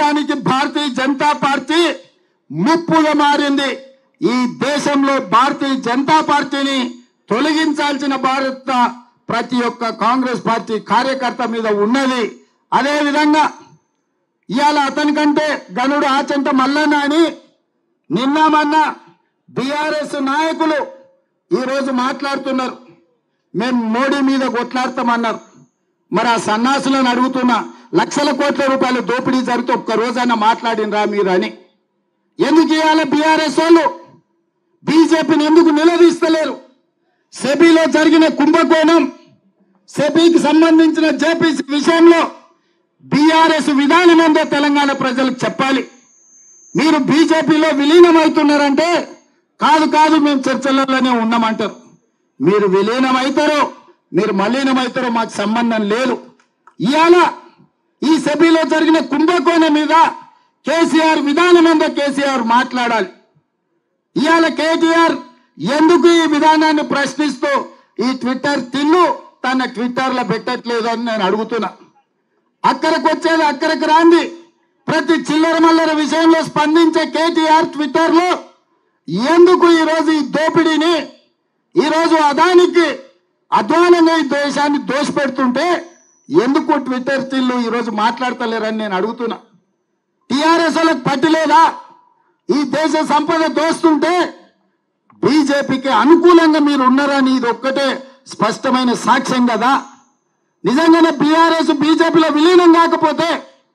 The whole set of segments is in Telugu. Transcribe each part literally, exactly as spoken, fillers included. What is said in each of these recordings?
దేశానికి భారతీయ జనతా పార్టీ ముప్పుగా మారింది. ఈ దేశంలో భారతీయ జనతా పార్టీని తొలగించాల్సిన బాధ్యత ప్రతి ఒక్క కాంగ్రెస్ పార్టీ కార్యకర్త మీద ఉన్నది. అదే విధంగా ఇవాళ అతనికంటే గనుడు ఆచంట మల్లన్న అని నిన్న మొన్న బీఆర్ఎస్ నాయకులు ఈరోజు మాట్లాడుతున్నారు. మేము మోడీ మీద కొట్లాడతామన్నారు. మరి ఆ సన్నాసులను అడుగుతున్నా, లక్షల కోట్ల రూపాయల దోపిడీ జరిగితే ఒక్క రోజైనా మాట్లాడినరా మీరు అని. ఎందుకు ఇవాళ బీఆర్ఎస్ వాళ్ళు బీజేపీని ఎందుకు నిలదీస్తలేరు? సెబీలో జరిగిన కుంభకోణం, సెబీకి సంబంధించిన జేపీసీ విషయంలో బీఆర్ఎస్ విధానం ఏందో తెలంగాణ ప్రజలకు చెప్పాలి. మీరు బీజేపీలో విలీనమవుతున్నారంటే కాదు కాదు మేము చర్చలలోనే ఉన్నామంటారు. మీరు విలీనమవుతారో మీరు మలీనమవుతారో మాకు సంబంధం లేదు. ఇవాళ ఈ సెబీలో జరిగిన కుంభకోణం మీద కేసీఆర్ విధానం ఏందో కేసీఆర్ మాట్లాడాలి. ఇవాళ కేటీఆర్ ఎందుకు ఈ విధానాన్ని ప్రశ్నిస్తూ ఈ ట్విట్టర్ తిన్ను తన ట్విట్టర్లో పెట్టట్లేదు అని నేను అడుగుతున్నా. అక్కడికి వచ్చేది అక్కడికి రాంది. ప్రతి చిల్లర మల్లర విషయంలో స్పందించే కేటీఆర్ ట్విట్టర్లో ఎందుకు ఈరోజు ఈ దోపిడీని, ఈరోజు అదానికి అధ్వానంగా ఈ దేశాన్ని దోషపెడుతుంటే ఎందుకు ట్విట్టర్ తిల్లు ఈరోజు మాట్లాడతలేరని నేను అడుగుతున్నా. టీఆర్ఎస్ వాళ్ళకి పట్టిలేదా? ఈ దేశ సంపద దోస్తుంటే బీజేపీకి అనుకూలంగా మీరు ఉన్నారని ఇది ఒక్కటే స్పష్టమైన సాక్ష్యం కదా. నిజంగానే బీఆర్ఎస్ బీజేపీలో విలీనం కాకపోతే,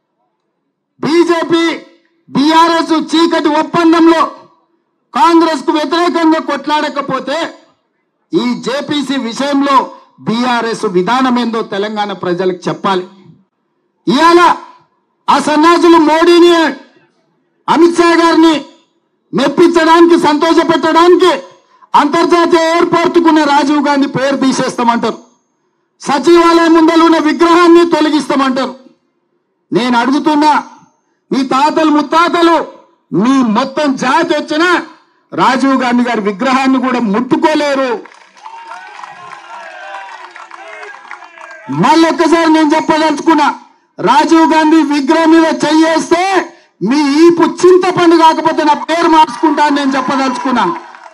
బీజేపీ బీఆర్ఎస్ చీకటి ఒప్పందంలో కాంగ్రెస్ కు వ్యతిరేకంగా కొట్లాడకపోతే ఈ జేపీసీ విషయంలో బీఆర్ఎస్ విధానం ఏందో తెలంగాణ ప్రజలకు చెప్పాలి. ఇవాళ ఆ సన్నాసులు మోడీని అమిత్ షా గారిని మెప్పించడానికి సంతోషపెట్టడానికి అంతర్జాతీయ ఎయిర్పోర్టుకున్న రాజీవ్ గాంధీ పేరు తీసేస్తామంటారు. సచివాలయం ముందర ఉన్న విగ్రహాన్ని తొలగిస్తామంటారు. నేను అడుగుతున్నా, మీ తాతలు ముత్తాతలు మీ మొత్తం జాతి వచ్చిన రాజీవ్ గాంధీ గారి విగ్రహాన్ని కూడా ముట్టుకోలేరు. మళ్ళొక్కసారి నేను చెప్పదలుచుకున్నా, రాజీవ్ గాంధీ విగ్రహం మీద చెయ్యేస్తే మీ ఈపు చింతపండు కాకపోతే నా పేరు మార్చుకుంటా అని నేను చెప్పదలుచుకున్నా.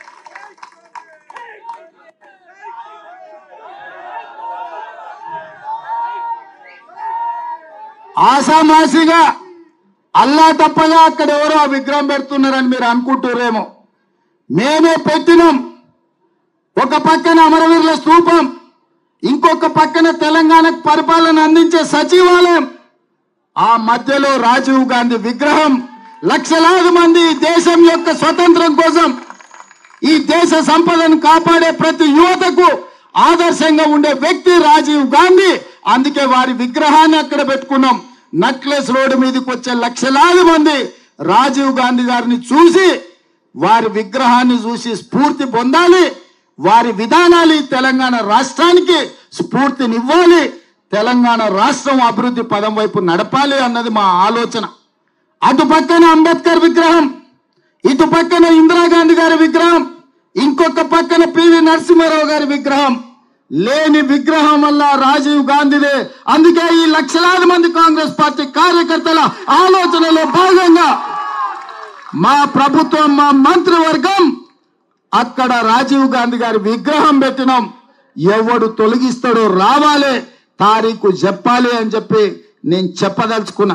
ఆసామాసిగా అల్లా తప్పగా అక్కడ ఎవరో ఆ విగ్రహం పెడుతున్నారని మీరు అనుకుంటున్నారేమో. మేమే పెట్టినాం. ఒక పక్కన అమరవీరుల స్తూపం, ఇంకొక పక్కన తెలంగాణకు పరిపాలన అందించే సచివాలయం, ఆ మధ్యలో రాజీవ్ గాంధీ విగ్రహం. లక్షలాది మంది దేశం యొక్క స్వతంత్రం కోసం, ఈ దేశ సంపదను కాపాడే ప్రతి యువతకు ఆదర్శంగా ఉండే వ్యక్తి రాజీవ్ గాంధీ. అందుకే వారి విగ్రహాన్ని అక్కడ పెట్టుకున్నాం. నక్లెస్ రోడ్డు మీదకి వచ్చే లక్షలాది మంది రాజీవ్ గాంధీ గారిని చూసి వారి విగ్రహాన్ని చూసి స్ఫూర్తి పొందాలి. వారి విధానాలు తెలంగాణ రాష్ట్రానికి స్ఫూర్తినివ్వాలి. తెలంగాణ రాష్ట్రం అభివృద్ధి పదం వైపు నడపాలి అన్నది మా ఆలోచన. అటు పక్కన అంబేద్కర్ విగ్రహం, ఇటు పక్కన ఇందిరాగాంధీ గారి విగ్రహం, ఇంకొక పక్కన పివి నరసింహారావు గారి విగ్రహం. లేని విగ్రహం వల్ల రాజీవ్ గాంధీదే. అందుకే ఈ లక్షలాది మంది కాంగ్రెస్ పార్టీ కార్యకర్తల ఆలోచనలో భాగంగా మా ప్రభుత్వం, మా మంత్రివర్గం అక్కడ రాజీవ్ గాంధీ గారి విగ్రహం పెట్టినాం. ఎవడు తొలగిస్తాడో రావాలి, తారీఖు చెప్పాలి అని చెప్పి నేను చెప్పదలుచుకున్నా.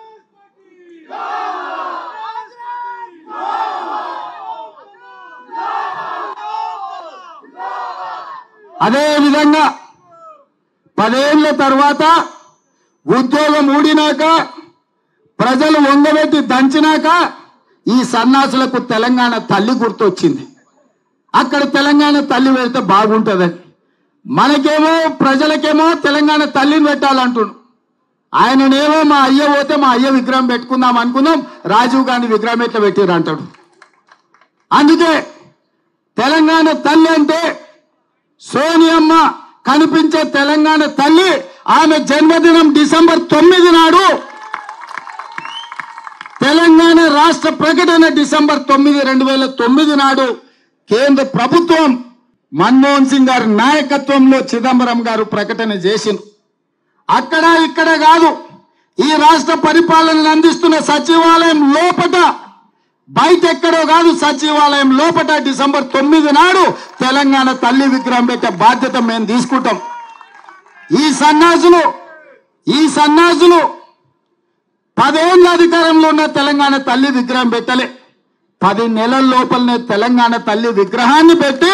అదే విధంగా పదేళ్ల తర్వాత ఉద్యోగం ఊడినాక, ప్రజలు వంగబెట్టి దంచినాక ఈ సన్నాసులకు తెలంగాణ తల్లి గుర్తొచ్చింది. అక్కడ తెలంగాణ తల్లి పెడితే బాగుంటుందని. మనకేమో ప్రజలకేమో తెలంగాణ తల్లిని పెట్టాలంటున్నాడు. ఆయననేమో మా అయ్య పోతే మా అయ్య విగ్రహం పెట్టుకుందాం అనుకుందాం, రాజీవ్ గాంధీ విగ్రహం ఎట్లా పెట్టారు అంటాడు. అందుకే తెలంగాణ తల్లి అంటే సోనియమ్మ కనిపించే తెలంగాణ తల్లి. ఆమె జన్మదినం డిసెంబర్ తొమ్మిది నాడు, తెలంగాణ రాష్ట్ర ప్రకటన డిసెంబర్ తొమ్మిది రెండు వేల తొమ్మిది నాడు కేంద్ర ప్రభుత్వం మన్మోహన్ సింగ్ గారి నాయకత్వంలో చిదంబరం గారు ప్రకటన చేసింది. అక్కడ ఇక్కడ కాదు, ఈ రాష్ట్ర పరిపాలనను అందిస్తున్న సచివాలయం లోపట, బయట ఎక్కడో కాదు, సచివాలయం లోపట డిసెంబర్ తొమ్మిది నాడు తెలంగాణ తల్లి విగ్రహం పెట్టే బాధ్యత మేము తీసుకుంటాం. ఈ సన్నాసులు ఈ సన్నాసులు పదేళ్ల అధికారంలో ఉన్న తెలంగాణ తల్లి విగ్రహం పెట్టలే. పది నెలల లోపలనే తెలంగాణ తల్లి విగ్రహాన్ని పెట్టి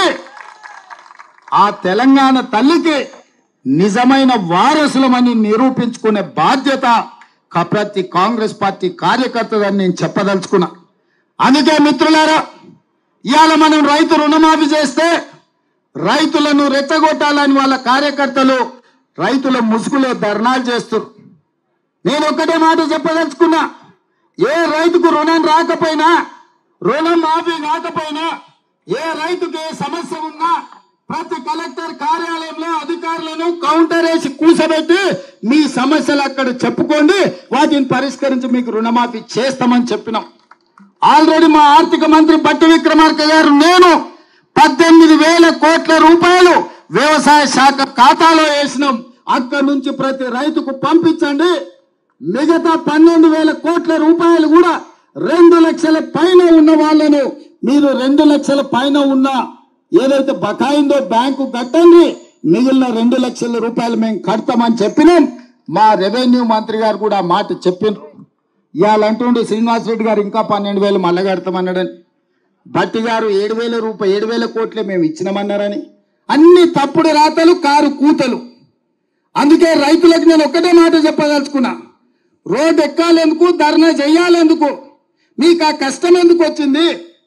ఆ తెలంగాణ తల్లికి నిజమైన వారసులమని నిరూపించుకునే బాధ్యత ప్రతి కాంగ్రెస్ పార్టీ కార్యకర్తదని నేను చెప్పదలుచుకున్నా. అందుకే మిత్రులారా, ఇవాళ మనం రైతు రుణమాఫీ చేస్తే రైతులను రెచ్చగొట్టాలని వాళ్ళ కార్యకర్తలు రైతుల ముసుగులో ధర్నాలు చేస్తారు. నేను ఒక్కటే మాట చెప్పదలుచుకున్నా, ఏ రైతుకు రుణం రాకపోయినా, రుణం మాఫీ కాకపోయినా, ఏ రైతుకి ఏ సమస్య ఉన్నా ప్రతి కలెక్టర్ కార్యాలయంలో అధికారులను కౌంటర్ వేసి కూర్చోబెట్టి మీ సమస్యలు అక్కడ చెప్పుకోండి, వాటిని పరిష్కరించి మీకు రుణమాఫీ చేస్తామని చెప్పినాం. ఆల్రెడీ మా ఆర్థిక మంత్రి బట్టి విక్రమార్క గారు నేను పద్దెనిమిది వేల కోట్ల రూపాయలు వ్యవసాయ శాఖ ఖాతాలో వేసినాం. అక్కడి నుంచి ప్రతి రైతుకు పంపించండి. మిగతా పన్నెండు వేల కోట్ల రూపాయలు కూడా రెండు లక్షల పైన ఉన్న వాళ్ళను మీరు రెండు లక్షల పైన ఉన్న ఏదైతే బకాయిందో బ్యాంకు కట్టండి, మిగిలిన రెండు లక్షల రూపాయలు మేము కడతామని చెప్పినాం. మా రెవెన్యూ మంత్రి గారు కూడా మాట చెప్పినారు. ఇవాళ అంటుండే శ్రీనివాస్ రెడ్డి గారు ఇంకా పన్నెండు వేలు మళ్ళా కడతామన్నాడని, భట్టి గారు ఏడు వేల రూపాయలు ఏడు వేల కోట్లే మేము ఇచ్చినామన్నారని. అన్ని తప్పుడు రాతలు, కారు కూతలు. అందుకే రైతులకు నేను ఒక్కటే మాట చెప్పదలుచుకున్నా, రోడ్డు ఎక్కాలెందుకు, ధర్నా చెయ్యాలెందుకు, మీకు ఆ కష్టం ఎందుకు వచ్చింది?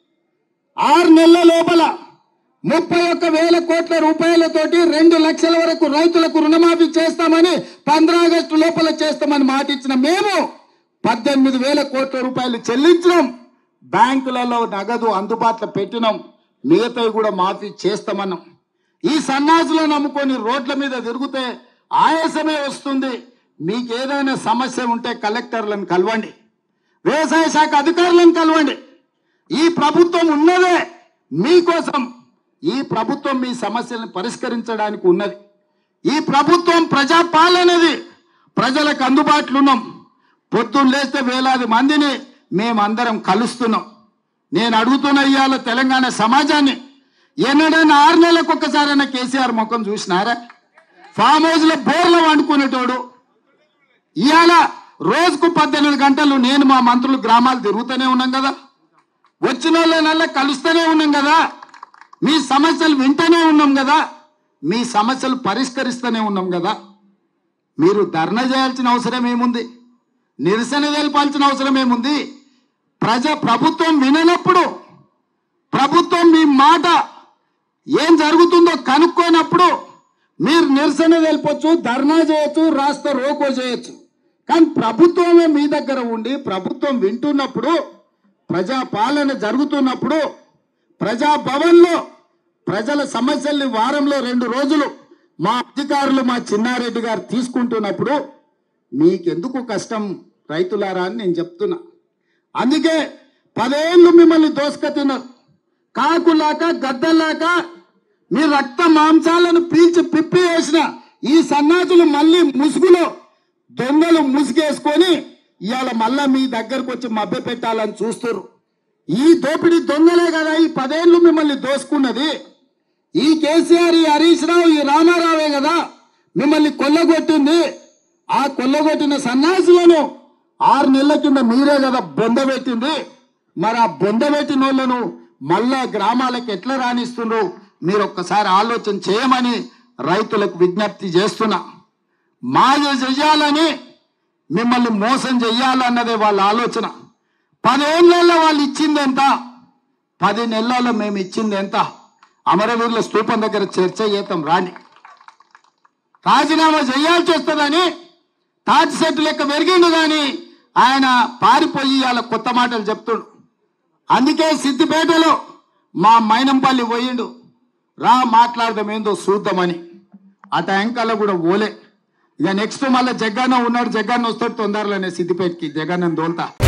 ఆరు నెలల లోపల ముప్పై ఒక్క వేల కోట్ల రూపాయలతోటి రెండు లక్షల వరకు రైతులకు రుణమాఫీ చేస్తామని పంద్రా ఆగస్టు లోపల చేస్తామని మాట ఇచ్చిన మేము పద్దెనిమిది వేల కోట్ల రూపాయలు చెల్లించినాం. బ్యాంకులలో నగదు అందుబాటులో పెట్టినాం. మిగతావి కూడా మాఫీ చేస్తామన్నాం. ఈ సన్నాసులను నమ్ముకొని రోడ్ల మీద తిరిగితే ఆయాసమే వస్తుంది. మీకు ఏదైనా సమస్య ఉంటే కలెక్టర్లను కలవండి, వ్యవసాయ శాఖ అధికారులను కలవండి. ఈ ప్రభుత్వం ఉన్నదే మీకోసం. ఈ ప్రభుత్వం మీ సమస్యలను పరిష్కరించడానికి ఉన్నది. ఈ ప్రభుత్వం ప్రజాపాలనది, ప్రజలకు అందుబాటులో ఉన్నాం. పొద్దున్న లేస్తే వేలాది మందిని మేమందరం కలుస్తున్నాం. నేను అడుగుతున్న ఇవాళ తెలంగాణ సమాజాన్ని, ఎన్నడైనా ఆరు నెలలకు ఒక్కసారైనా కేసీఆర్ ముఖం చూసినారా? ఫామ్ హౌస్ లో బోర్లో వండుకునేటోడు ఇవాళ రోజుకు పద్దెనిమిది గంటలు నేను మా మంత్రులు గ్రామాలు తిరుగుతూనే ఉన్నాం కదా, వచ్చిన వాళ్ళనల్లా కలుస్తూనే ఉన్నాం కదా, మీ సమస్యలు వింటూనే ఉన్నాం కదా, మీ సమస్యలు పరిష్కరిస్తూనే ఉన్నాం కదా. మీరు ధర్నా చేయాల్సిన అవసరం ఏముంది? నిరసన తెలపాల్సిన అవసరం ఏముంది? ప్రజా ప్రభుత్వం విననప్పుడు, ప్రభుత్వం మీ మాట ఏం జరుగుతుందో కనుక్కోనప్పుడు మీరు నిరసన తెలపొచ్చు, ధర్నా చేయొచ్చు, రాస్తా రోకో చేయొచ్చు. కానీ ప్రభుత్వమే మీ దగ్గర ఉండి ప్రభుత్వం వింటున్నప్పుడు, ప్రజా పాలన జరుగుతున్నప్పుడు, ప్రజాభవన్లో ప్రజల సమస్యల్ని వారంలో రెండు రోజులు మా అధికారులు మా చిన్నారెడ్డి గారు తీసుకుంటున్నప్పుడు మీకెందుకు కష్టం రైతులారా అని నేను చెప్తున్నా. అందుకే పదేళ్ళు మిమ్మల్ని దోసుక తిన్నారు. కాకులాక గద్దలాక మీ రక్త మాంసాలను పీల్చి పిప్పి వేసిన ఈ సన్నాసులు మళ్ళీ ముసుగులో దొంగలు ముసుగేసుకొని ఇవాళ మళ్ళా మీ దగ్గరకు వచ్చి మభ్య పెట్టాలని చూస్తారు. ఈ దోపిడీ దొంగలే కదా ఈ పదేళ్ళు మిమ్మల్ని దోసుకున్నది. ఈ కేసీఆర్, ఈ హరీష్ రావు, ఈ రామారావే కదా మిమ్మల్ని కొల్లగొట్టింది. ఆ కొల్లగొట్టిన సన్నాసులను ఆరు నెలల కింద మీరే కదా బొందబెట్టింది. మరి ఆ బొందబెట్టిన వాళ్ళను మళ్ళా గ్రామాలకు ఎట్లా రాణిస్తుండ్రు మీరు ఒక్కసారి ఆలోచన చేయమని రైతులకు విజ్ఞప్తి చేస్తున్నా. మాయ చెయ్యాలని, మిమ్మల్ని మోసం చెయ్యాలన్నదే వాళ్ళ ఆలోచన. పదేళ్లలో వాళ్ళు ఇచ్చింది ఎంత, పది నెలల్లో మేము ఇచ్చింది ఎంత? అమరవీరుల స్తూపం దగ్గర చర్చ చేద్దాం రాని. రాజీనామా చేయాల్సి వస్తుందని తాటి సెట్టు లెక్క పెరిగిండు కానీ ఆయన పారిపోయి అలా కొత్త మాటలు చెప్తుడు. అందుకే సిద్దిపేటలో మా మైనంపల్లి పోయిండు, రా మాట్లాడదాం ఏందో చూద్దామని. అట ఎంకల్లో కూడా ఓలే. ఇక నెక్స్ట్ మళ్ళీ జగన్ ఉన్నాడు, జగన్ వస్తాడు తొందరలోనే సిద్దిపేటకి, జగన్ దోల్తా.